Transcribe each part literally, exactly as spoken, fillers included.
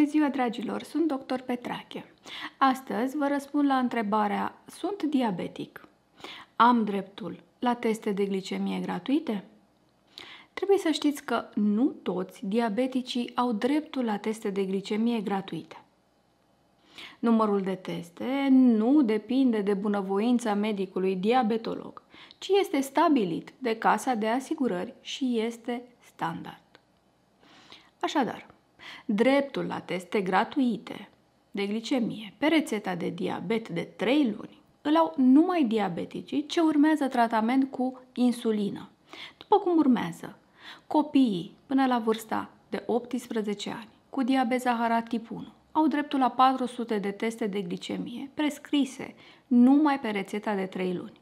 Bună ziua, dragilor! Sunt doctor Petrache. Astăzi vă răspund la întrebarea: sunt diabetic? Am dreptul la teste de glicemie gratuite? Trebuie să știți că nu toți diabeticii au dreptul la teste de glicemie gratuite. Numărul de teste nu depinde de bunăvoința medicului diabetolog, ci este stabilit de Casa de Asigurări și este standard. Așadar, dreptul la teste gratuite de glicemie pe rețeta de diabet de trei luni îl au numai diabeticii ce urmează tratament cu insulină, după cum urmează copiii până la vârsta de optsprezece ani cu diabet zaharat tip unu au dreptul la patru sute de teste de glicemie prescrise numai pe rețeta de trei luni.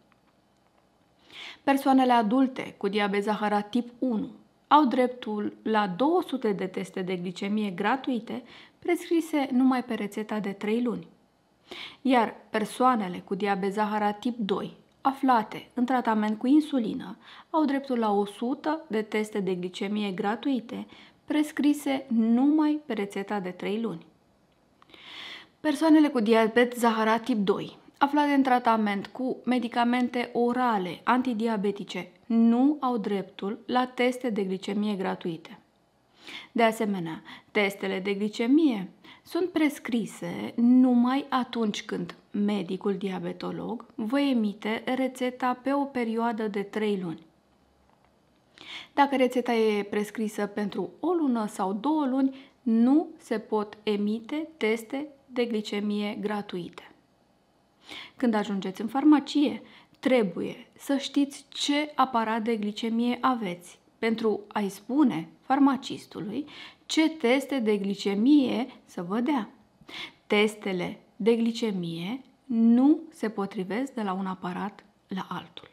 Persoanele adulte cu diabet zaharat tip unu au dreptul la două sute de teste de glicemie gratuite prescrise numai pe rețeta de trei luni. Iar persoanele cu diabet zaharat tip doi aflate în tratament cu insulină au dreptul la o sută de teste de glicemie gratuite prescrise numai pe rețeta de trei luni. Persoanele cu diabet zaharat tip doi aflate în tratament cu medicamente orale antidiabetice nu au dreptul la teste de glicemie gratuite. De asemenea, testele de glicemie sunt prescrise numai atunci când medicul diabetolog vă emite rețeta pe o perioadă de trei luni. Dacă rețeta e prescrisă pentru o lună sau două luni, nu se pot emite teste de glicemie gratuite. Când ajungeți în farmacie, trebuie să știți ce aparat de glicemie aveți pentru a-i spune farmacistului ce teste de glicemie să vă dea. Testele de glicemie nu se potrivesc de la un aparat la altul.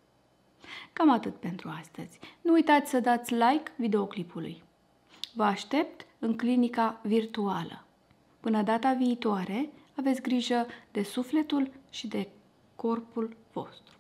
Cam atât pentru astăzi. Nu uitați să dați like videoclipului. Vă aștept în clinica virtuală. Până data viitoare, aveți grijă de sufletul și de corpul vostru.